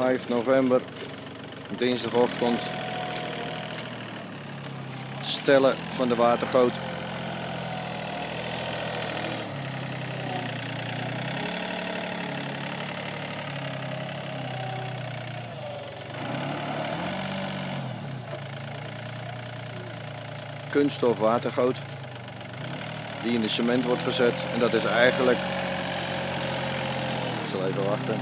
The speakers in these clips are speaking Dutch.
5 november, dinsdagochtend, stellen van de watergoot. Kunststof watergoot die in de cement wordt gezet, en dat is eigenlijk, ik zal even wachten.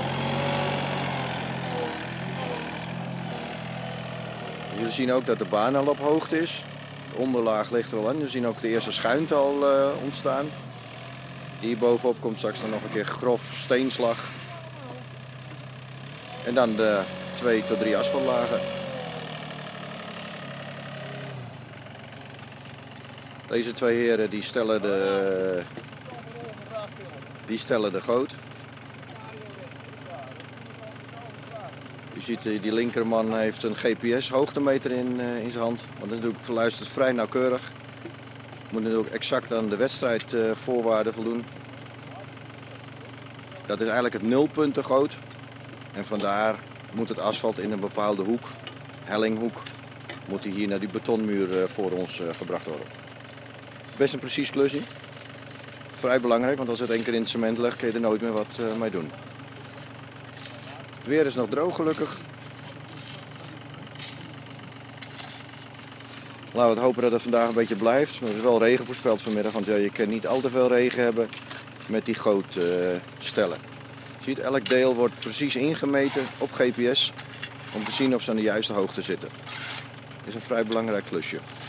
Jullie zien ook dat de baan al op hoogte is. De onderlaag ligt er al aan. We zien ook de eerste schuinte al ontstaan. Hier bovenop komt straks dan nog een keer grof steenslag. En dan de 2 tot 3 asfaltlagen. Deze twee heren die stellen de goot. Je ziet die linkerman heeft een GPS hoogtemeter in zijn hand. Want natuurlijk verluistert vrij nauwkeurig. Moet natuurlijk exact aan de wedstrijdvoorwaarden voldoen. Dat is eigenlijk het nulpuntengoot. En vandaar moet het asfalt in een bepaalde hoek, hellinghoek, moet die hier naar die betonmuur voor ons gebracht worden. Best een precies klusje. Vrij belangrijk, want als het één keer in het cement ligt, kun je er nooit meer wat mee doen. Het weer is nog droog gelukkig. Laten we het hopen dat het vandaag een beetje blijft. Maar er is wel regen voorspeld vanmiddag, want ja, je kan niet al te veel regen hebben met die gootstellen. Je ziet, elk deel wordt precies ingemeten op GPS om te zien of ze aan de juiste hoogte zitten. Dat is een vrij belangrijk klusje.